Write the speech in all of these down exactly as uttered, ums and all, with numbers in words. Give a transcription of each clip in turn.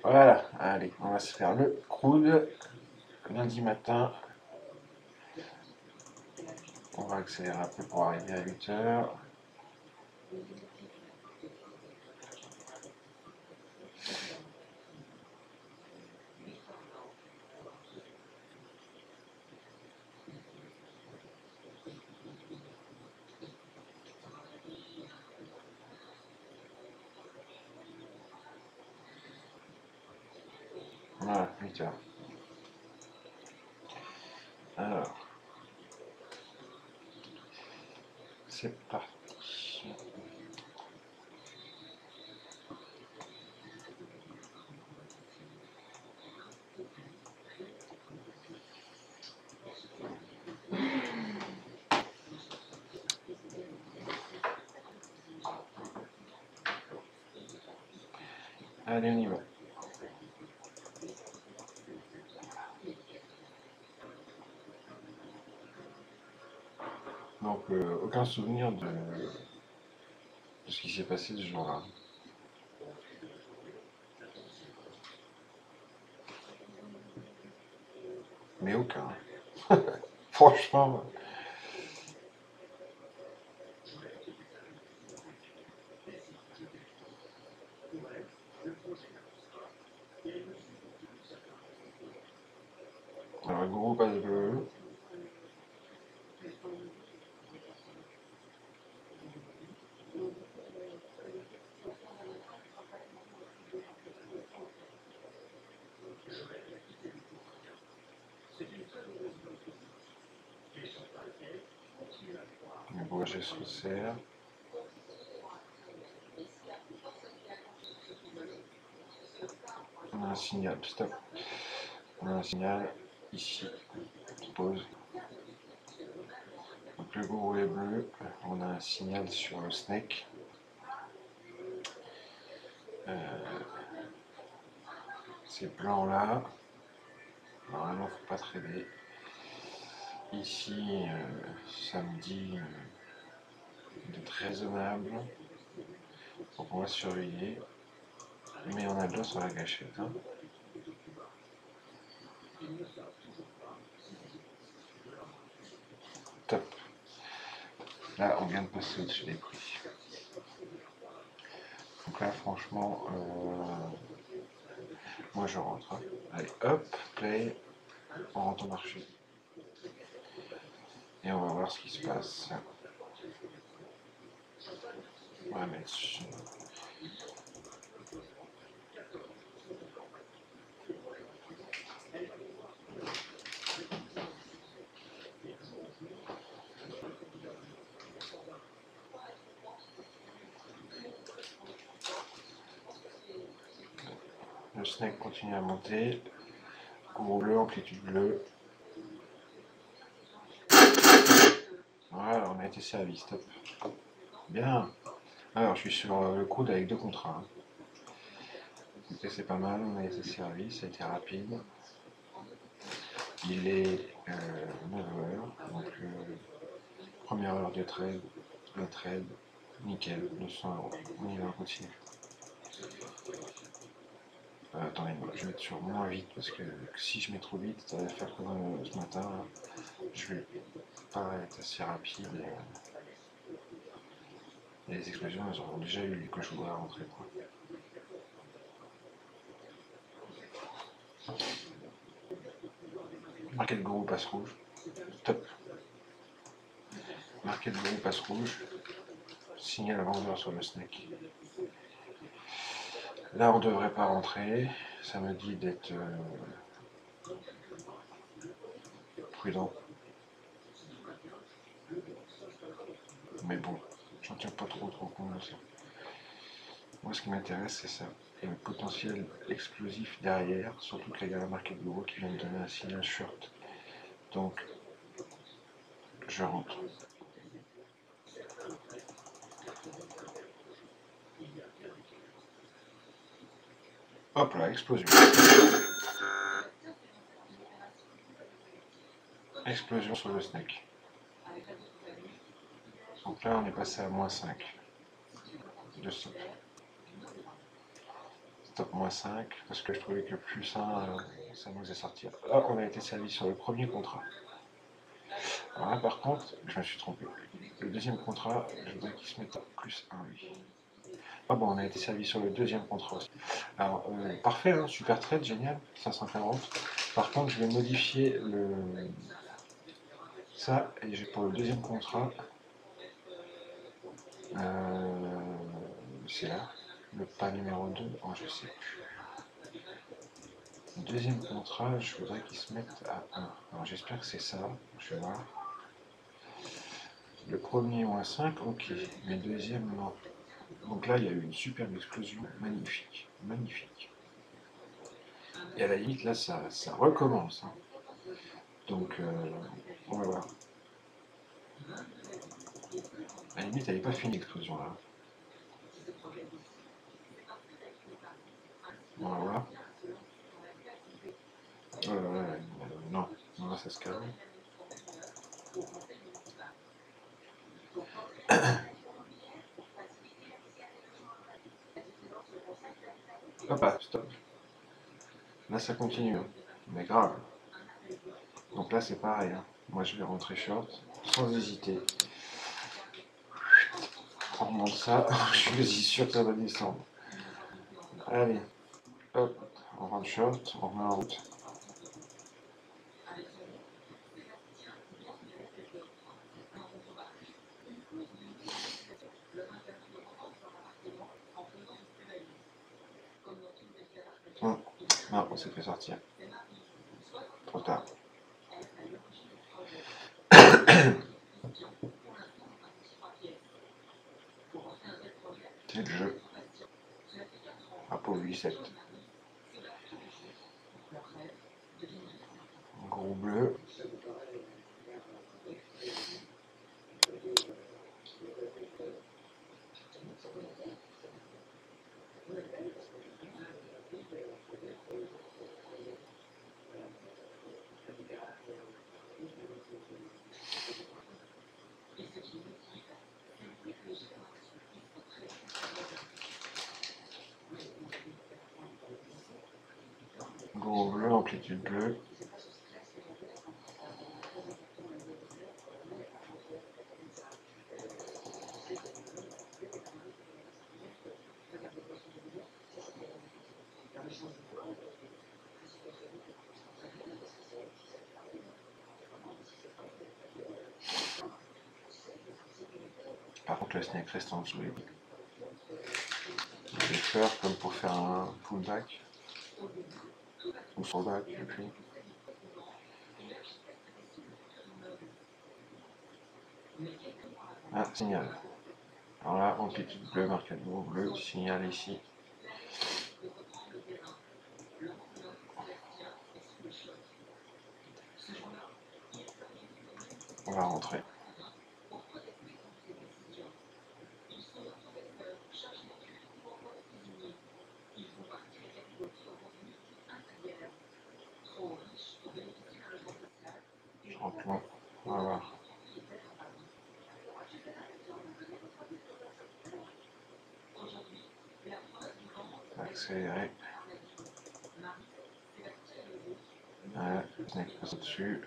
Voilà, allez, on va se faire le coude. Lundi matin, on va accélérer un peu pour arriver à huit heures. Voilà, huit heures. Alors, c'est parti. Allez, on y va. Donc, euh, aucun souvenir de, de ce qui s'est passé ce jour-là. Mais aucun. Franchement. Alors, gros pas de bleu. Le bourget se resserre. On a un signal, stop. On a un signal ici qui pose. Donc le gros est bleu, on a un signal sur le snake. Euh, ces plans là, normalement faut pas trader. Ici, euh, samedi, euh, d'être raisonnable. Donc on va surveiller. Mais on a le dos sur la gâchette. Hein. Top. Là, on vient de passer au-dessus des prix. Donc là, franchement, euh, moi je rentre. Hein. Allez, hop, play, on rentre au marché. Et on va voir ce qui se passe. On va mettre le snake continue à monter. Cours bleu, amplitude bleue. Voilà, on a été servi, stop. Bien. Alors, je suis sur le coude avec deux contrats. Écoutez, c'est pas mal, on a été servi, ça a été rapide. Il est euh, neuf heures, donc euh, première heure de trade, le trade, nickel, deux cents euros. On y va, on continue. Euh, attendez, je vais être sur moins vite parce que si je mets trop vite, ça va faire comme euh, ce matin. Là. Je vais pas être assez rapide. Et, et les explosions, elles auront déjà eu lieu que je voudrais rentrer. Quoi. Marqué de gros passe rouge. Top. Marqué de gros passe rouge. Signal à vendeur sur le snake. Là, on ne devrait pas rentrer. Ça me dit d'être euh, prudent. Mais bon, j'en tiens pas trop trop compte de ça. Moi, ce qui m'intéresse, c'est ça. Et le potentiel explosif derrière, surtout que la marqué de gros qui vient de donner un signal short. Donc, je rentre. Hop là, explosion. Explosion sur le snake. Donc là, on est passé à moins cinq. De stop. stop moins cinq, parce que je trouvais que plus un, euh, ça nous est sorti. Là, on a été servi sur le premier contrat. Alors là, par contre, je me suis trompé. Le deuxième contrat, je voudrais qu'il se mette à plus un, lui. Ah bon, on a été servi sur le deuxième contrat aussi. Alors, euh, parfait, hein, super trade, génial, cinq cent quarante. Par contre, je vais modifier le... ça, et j'ai pour le deuxième contrat, euh, c'est là, le pas numéro deux, oh, je sais plus. Deuxième contrat, je voudrais qu'il se mette à un. Alors j'espère que c'est ça, je vais voir. Le premier moins cinq, ok, mais le deuxième, non. Donc là, il y a eu une superbe explosion, magnifique, magnifique. Et à la limite, là, ça, ça recommence. Hein. Donc, euh, on va voir. À la limite, elle n'est pas finie l'explosion là. On va voir. Oh là là, non, non, ça se calme. Hop là, stop. Là, ça continue, hein. Mais grave. Donc là, c'est pareil. Hein. Moi, je vais rentrer short, sans hésiter. On remonte ça, je suis quasi sûr que ça va descendre. Allez, hop, on rentre short, on remet en route. Hum. Non, on s'est fait sortir. Trop tard. C'est le jeu. Ah, pour huit sept. Gros bleu. Gros bleu, amplitude bleue. Par contre, le snake reste en dessous. J'ai peur comme pour faire un pullback. Ou son back, et puis. Ah, signal. Alors là, amplitude bleue, marqué de gros bleu, signal ici. On va rentrer. Je rentre long. On va voir. Accélérer. Ouais, le snake passe au-dessus.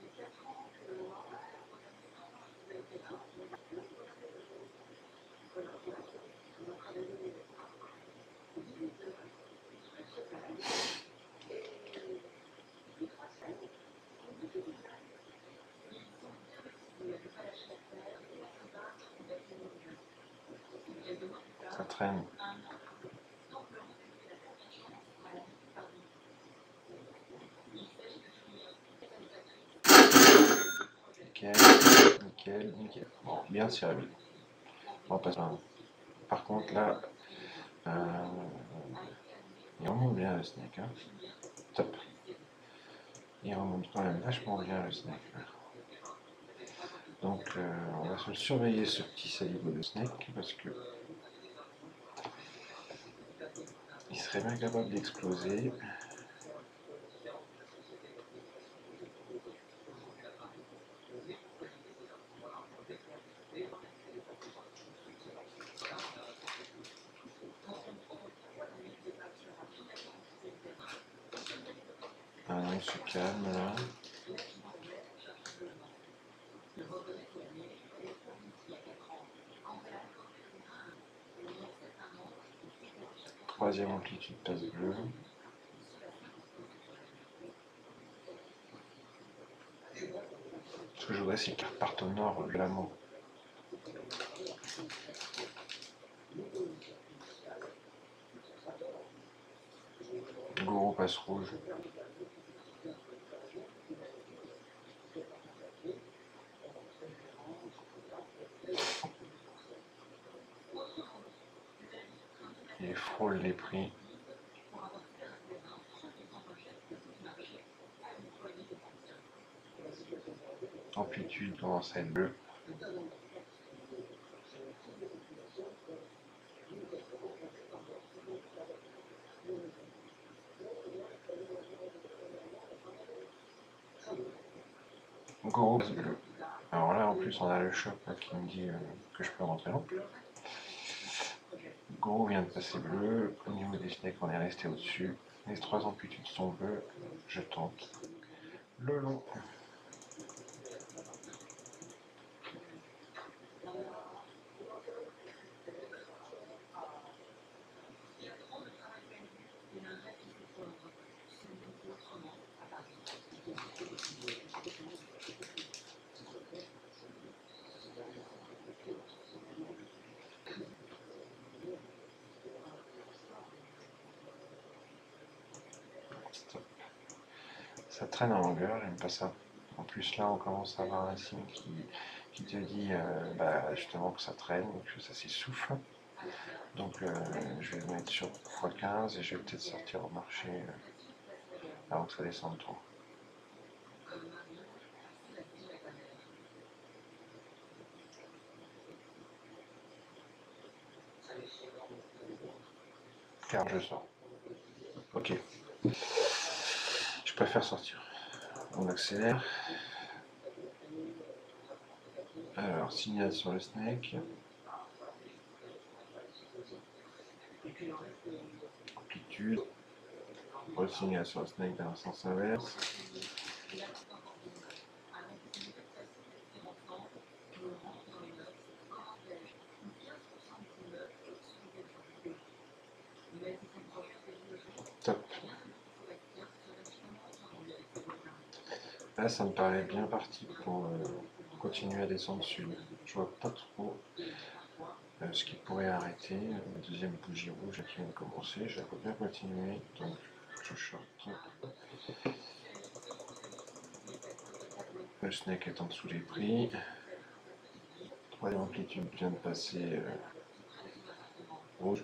Ça traîne. Nickel, nickel, nickel. Bon, bien servi. On va passer. Par contre, là, euh, il remonte bien le snake. Hein. Top. Il remonte quand même vachement bien le snake. Donc, euh, on va se surveiller ce petit saligo de snake parce que il serait bien capable d'exploser. on se calme là. Troisième amplitude passe bleue. Ce que je voudrais, c'est qu'il reparte au nord violemment. Gourou passe rouge. Il frôle les prix. Amplitude commence à être bleue. Gourou passe bleu. Alors là, en plus, on a le choc là, qui me dit euh, que je peux rentrer long. Gourou vient de passer bleu. Au niveau des snakes, on est resté au-dessus. Les trois amplitudes sont bleues. Je tente le long. Stop. Ça traîne en longueur, j'aime pas ça. En plus là on commence à avoir un signe qui, qui te dit euh, bah, justement que ça traîne, que ça s'essouffle. Donc euh, je vais me mettre sur fois quinze et je vais peut-être sortir au marché euh, avant que ça descende trop. Car je sors. Ok. Je préfère sortir. On accélère. Alors, signal sur le snake. Amplitude. Re-signal sur le snake dans le sens inverse. Top. Là, ça me paraît bien parti pour euh, continuer à descendre sud. Je vois pas trop euh, ce qui pourrait arrêter. La deuxième bougie rouge qui vient de commencer, j'aimerais bien continuer, donc je short. Le snake est en dessous des prix. Troisième amplitude vient de passer euh, rouge.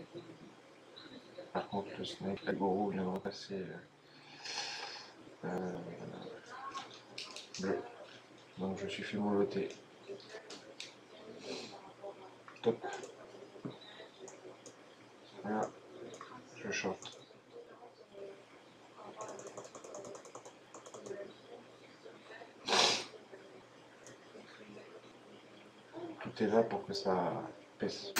Par contre, le snake, la gourou vient de repasser euh, euh, bleu. Donc je suis fait mouloter. Top. Voilà, je short. Tout est là pour que ça pèse.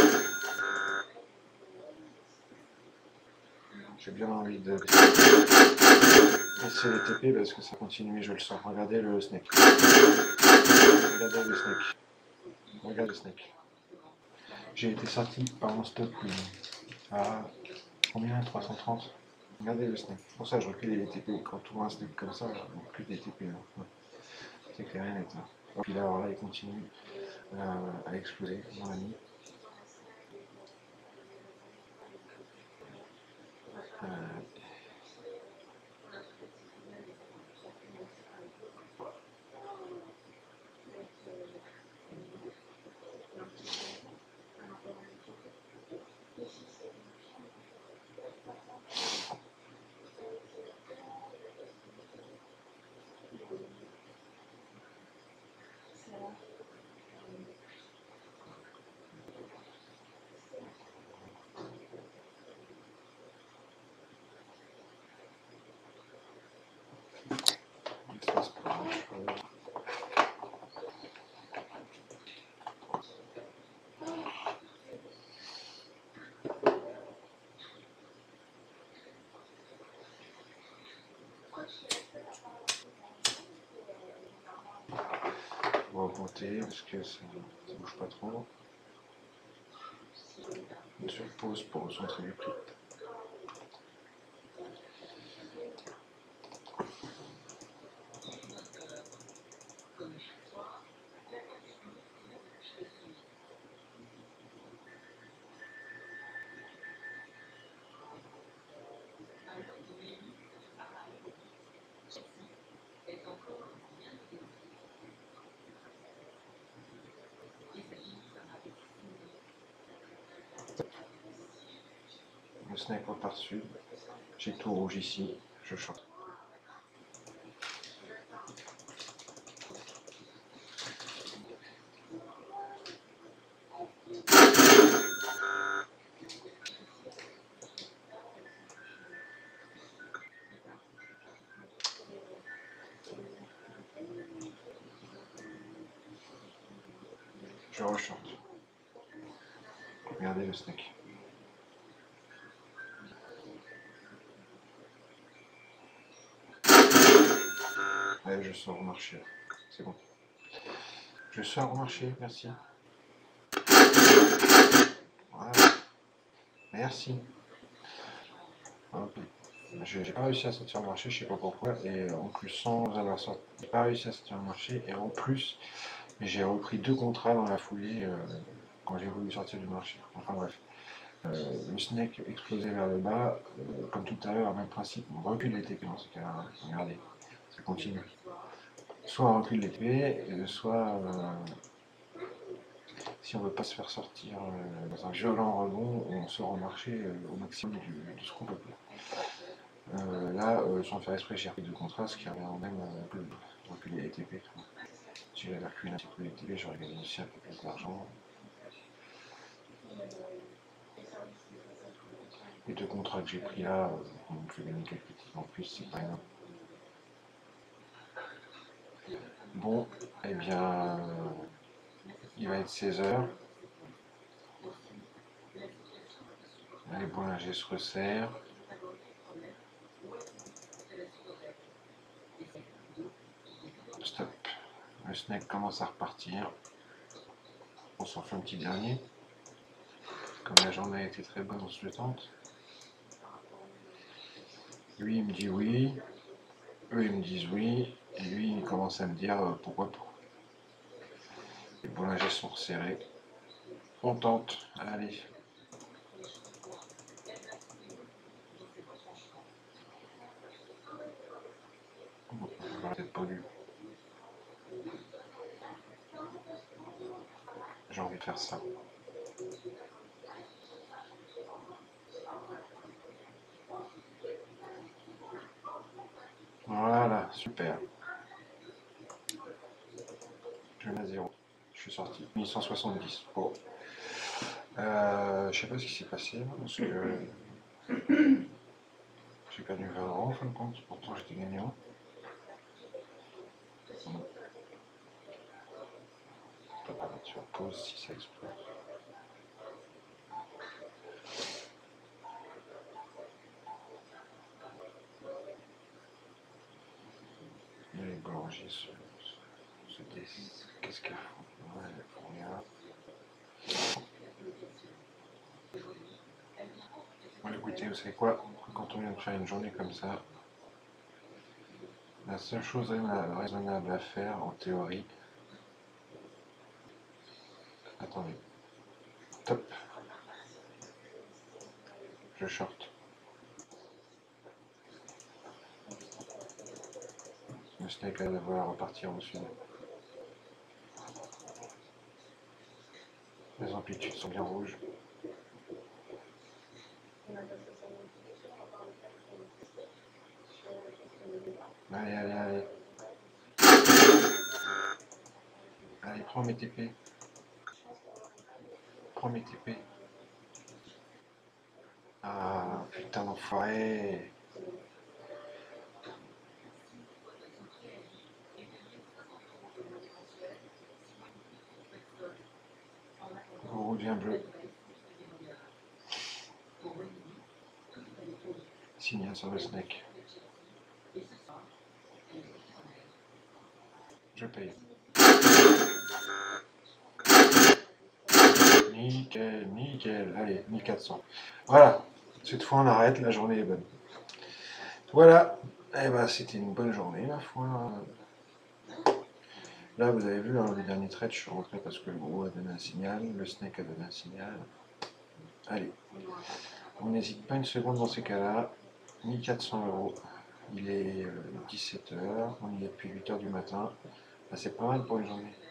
J'ai bien envie de baisser les T P parce que ça continue, je le sens. Regardez le snake. Regardez le snake. Regardez le snake. J'ai été sorti par mon stop à combien? trois cent trente. Regardez le snake. Pour ça, je recule les T P. Quand tout un snake comme ça, je recule les T P. Hein. C'est clair et net. Hein. Puis là, alors là, il continue à, à exploser, mon ami. Euh, On va augmenter parce que ça ne bouge pas trop. Sur pause pour recentrer les prix. Le snake repart dessus. J'ai tout rouge ici. Je short. Je re-short. Regardez le snake. Allez, je sors au marché. C'est bon. Je sors au marché, merci. Voilà. Merci. Ok. J'ai pas réussi à sortir au marché, je sais pas pourquoi, et en plus sans avoir sorti, j'ai pas réussi à sortir au marché, et en plus j'ai repris deux contrats dans la foulée euh, quand j'ai voulu sortir du marché. Enfin bref. Euh, le snake explosé vers le bas, euh, comme tout à l'heure, même principe, on recule les T P dans ce cas-là. Regardez, ça continue. Soit on recule les T P, euh, soit euh, si on ne veut pas se faire sortir euh, dans un violent rebond, on sort au marché euh, au maximum du, de ce qu'on peut faire. Euh, là, euh, sans faire exprès, j'ai repris deux contrats, ce qui revient même euh, de reculer les T P. Si j'avais reculé un petit peu les T P, j'aurais gagné aussi un peu plus d'argent. Les deux contrats que j'ai pris là, on me fait gagner quelques petits en plus, c'est pas énorme. Bon, eh bien, euh, il va être seize heures. Les boulangers se resserrent. Stop. Le snake commence à repartir. On s'en fait un petit dernier. Comme la journée a été très bonne, on se le tente. Lui, il me dit oui. Eux, ils me disent oui. Et lui, il commence à me dire euh, pourquoi pas. Les boulangers sont resserrés. On tente. Allez. Bon, j'aurais peut-être pas dû. J'ai envie de faire ça. Voilà, super. Je mets à zéro. Je suis sorti. mille cent soixante-dix. Bon. Euh, je sais pas ce qui s'est passé, parce que j'ai perdu vingt euros en fin de compte. Pourtant, j'étais gagnant. On peut pas mettre sur pause si ça explose. Les boulangers se, se, se dé... Qu'est-ce qu'elles font? Ouais, elles font rien. Bon, écoutez, vous savez quoi? Quand on vient de faire une journée comme ça, la seule chose raisonnable à faire, en théorie... Attendez. Top. Je short. Le snake va devoir repartir au sud. Les amplitudes sont bien rouges. Allez, allez, allez. Allez, prends mes T P. Prends mes T P. Ah, putain d'enfoiré. Rouge bien bleu. Signal sur le snake. je paye. Nickel, nickel. Allez, mille quatre cents. Voilà. Cette fois, on arrête. La journée est bonne. Voilà. Eh ben, c'était une bonne journée, la foi. Là, vous avez vu, hein, le dernier trade, je suis rentré parce que le gros a donné un signal, le snake a donné un signal. Allez. On n'hésite pas une seconde dans ces cas-là. mille quatre cents euros. Il est dix-sept heures. On y est depuis huit heures du matin. Ben, c'est pas mal pour une journée.